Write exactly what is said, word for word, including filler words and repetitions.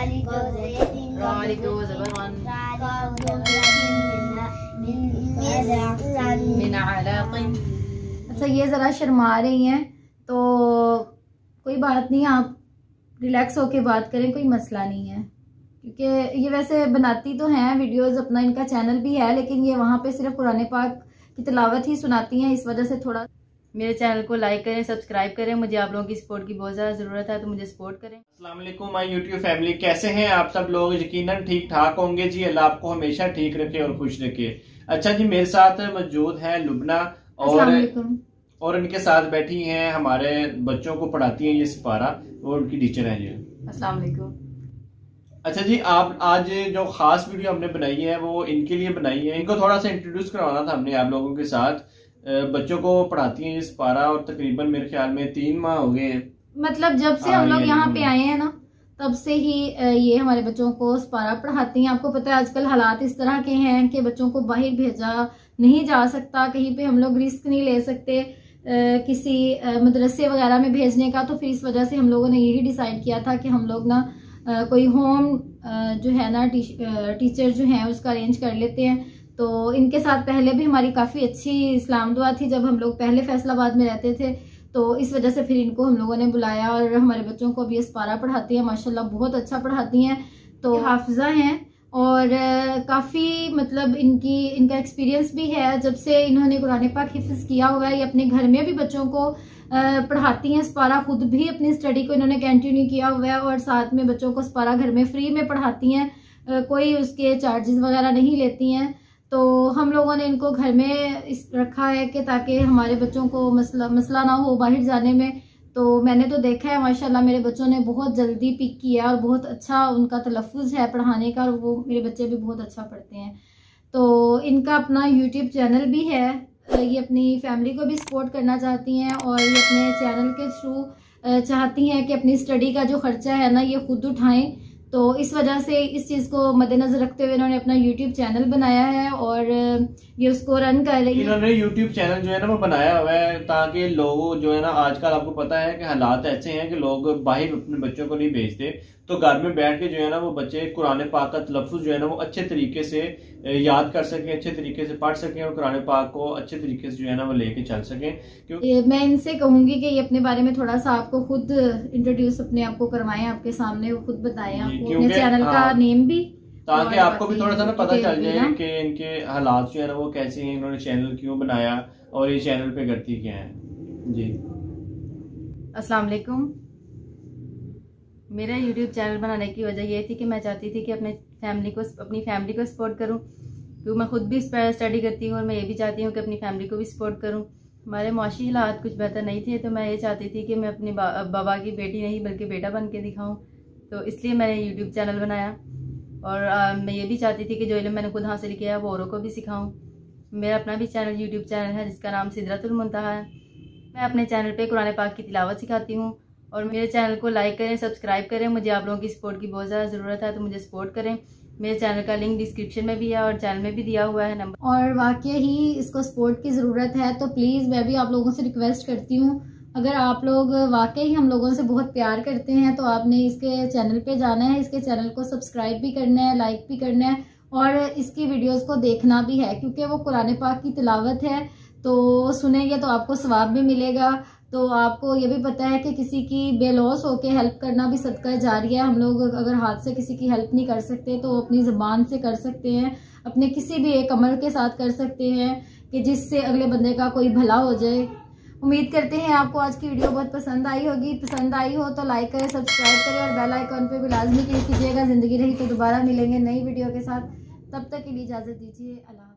अच्छा, ये ज़रा शर्मा रही हैं तो कोई बात नहीं, आप रिलैक्स होके बात करें, कोई मसला नहीं है। क्योंकि ये वैसे बनाती तो हैं वीडियोस, अपना इनका चैनल भी है, लेकिन ये वहाँ पे सिर्फ कुरान पाक की तिलावत ही सुनाती हैं, इस वजह से थोड़ा। मेरे चैनल को लाइक करें, सब्सक्राइब करें, मुझे आप लोगों की सपोर्ट की बहुत ज़्यादा ज़रूरत है, तो मुझे सपोर्ट करें। अस्सलाम वालेकुम माय यूट्यूब फैमिली, कैसे हैं आप सब लोग? यकीनन ठीक ठाक होंगे जी। अल्लाह आपको हमेशा ठीक रखे और खुश रखे। अच्छा जी, मेरे साथ मौजूद है लुबना और और इनके साथ बैठी हैं हमारे बच्चों को पढ़ाती हैं ये सिपारा, और उनकी टीचर हैं जी। अस्सलाम वालेकुम। अच्छा जी, आप आज जो खास वीडियो हमने बनाई है वो इनके लिए बनाई है। इनको थोड़ा सा इंट्रोड्यूस करवाना था हमने आप लोगों के साथ। बच्चों को पढ़ाती हैं ये सिपारा, और तकरीबन मेरे ख्याल में तीन माह हो गए हैं, मतलब जब से हम लोग यहाँ पे आए हैं ना, तब से ही ये हमारे बच्चों को सिपारा पढ़ाती हैं। आपको पता है आजकल हालात इस तरह के हैं कि बच्चों को बाहर भेजा नहीं जा सकता, कहीं पे हम लोग रिस्क नहीं ले सकते आ, किसी मदरसे वगैरह में भेजने का। तो फिर इस वजह से हम लोगों ने यही डिसाइड किया था कि हम लोग ना आ, कोई होम आ, जो है ना टी, टीचर जो है उसका अरेंज कर लेते हैं। तो इनके साथ पहले भी हमारी काफ़ी अच्छी इस्लाम दुआ थी जब हम लोग पहले फैसलाबाद में रहते थे, तो इस वजह से फिर इनको हम लोगों ने बुलाया और हमारे बच्चों को भी सिपारा पढ़ाती हैं। माशाल्लाह बहुत अच्छा पढ़ाती हैं। तो हाफिज़ा हैं और काफ़ी मतलब इनकी इनका एक्सपीरियंस भी है। जब से इन्होंने कुरान पाक हिफ्ज़ किया हुआ है, ये अपने घर में भी बच्चों को पढ़ाती हैं सिपारा, खुद भी अपनी स्टडी को इन्होंने कंटिन्यू किया हुआ है और साथ में बच्चों को सिपारा घर में फ्री में पढ़ाती हैं, कोई उसके चार्जेस वगैरह नहीं लेती हैं। तो हम लोगों ने इनको घर में इस रखा है कि ताकि हमारे बच्चों को मसला मसला ना हो बाहर जाने में। तो मैंने तो देखा है माशाल्लाह मेरे बच्चों ने बहुत जल्दी पिक किया और बहुत अच्छा उनका तलफ़्फ़ुज़ है पढ़ाने का, और वो मेरे बच्चे भी बहुत अच्छा पढ़ते हैं। तो इनका अपना यूट्यूब चैनल भी है, ये अपनी फैमिली को भी सपोर्ट करना चाहती हैं और ये अपने चैनल के थ्रू चाहती हैं कि अपनी स्टडी का जो ख़र्चा है ना ये खुद उठाएँ। तो इस वजह से इस चीज़ को मद्देनजर रखते हुए इन्होंने अपना यूट्यूब चैनल बनाया है और ये उसको रन कर रही है। इन्होंने यूट्यूब चैनल जो है ना वो बनाया हुआ है ताकि लोग जो है ना, आजकल आपको पता है कि हालात ऐसे हैं कि लोग बाहर अपने बच्चों को नहीं भेजते, तो घर में बैठ के जो है ना वो बच्चे कुरान पाक का तलफ़्फ़ुज़ जो है ना वो अच्छे तरीके से याद कर सकें, अच्छे तरीके से पढ़ सकें और कुरान पाक को अच्छे तरीके से जो है ना वो लेके चल सकें। क्योंकि मैं इनसे कहूंगी कि ये अपने बारे में थोड़ा सा आपको खुद इंट्रोड्यूस अपने आप को करवाएं, आपके सामने वो खुद बताएं आपको अपने चैनल हाँ, का नेम भी, ताकि आपको भी थोड़ा सा ना पता चल जाए कि इनके हालात जो है ना वो कैसे हैं, इन्होंने चैनल क्यों बनाया और ये चैनल पे करती क्या है जी। अस्सलाम वालेकुम। मेरा यूट्यूब चैनल बनाने की वजह ये थी कि मैं चाहती थी कि अपने फैमिली को अपनी फैमिली को सपोर्ट करूं, क्योंकि मैं खुद भी स्टडी करती हूँ और मैं ये भी चाहती हूँ कि अपनी फैमिली को भी सपोर्ट करूं। हमारे माशी हालात कुछ बेहतर नहीं थे, तो मैं ये चाहती थी कि मैं अपने बाबा की बेटी नहीं बल्कि बेटा बन के दिखाऊँ, तो इसलिए मैंने यूट्यूब चैनल बनाया। और आ, मैं ये भी चाहती थी कि जो इल्म मैंने खुद हासिल किया है वो औरों को भी सिखाऊँ। मेरा अपना भी चैनल यूट्यूब चैनल है जिसका नाम सिदरतुल मुंतहा है। मैं अपने चैनल पे कुरान पाक की तिलावत सिखाती हूँ, और मेरे चैनल को लाइक करें, सब्सक्राइब करें, मुझे आप लोगों की सपोर्ट की बहुत ज़्यादा ज़रूरत है, तो मुझे सपोर्ट करें। मेरे चैनल का लिंक डिस्क्रिप्शन में भी है और चैनल में भी दिया हुआ है नंबर। और वाकई ही इसको सपोर्ट की ज़रूरत है, तो प्लीज़ मैं भी आप लोगों से रिक्वेस्ट करती हूँ, अगर आप लोग वाकई ही हम लोगों से बहुत प्यार करते हैं तो आपने इसके चैनल पे जाना है, इसके चैनल को सब्सक्राइब भी करना है, लाइक भी करना है और इसकी वीडियोस को देखना भी है, क्योंकि वो कुरान पाक की तिलावत है, तो सुनेंगे तो आपको सवाब भी मिलेगा। तो आपको ये भी पता है कि किसी की बेलौस होके हेल्प करना भी सदका जारिया है। हम लोग अगर हाथ से किसी की हेल्प नहीं कर सकते तो अपनी ज़बान से कर सकते हैं, अपने किसी भी एक अमल के साथ कर सकते हैं कि जिससे अगले बंदे का कोई भला हो जाए। उम्मीद करते हैं आपको आज की वीडियो बहुत पसंद आई होगी। पसंद आई हो तो लाइक करें, सब्सक्राइब करें और बेल आइकन पे भी लाजमी क्लिक कीजिएगा। ज़िंदगी रही तो दोबारा मिलेंगे नई वीडियो के साथ, तब तक के लिए इजाज़त दीजिए। अल्लाह।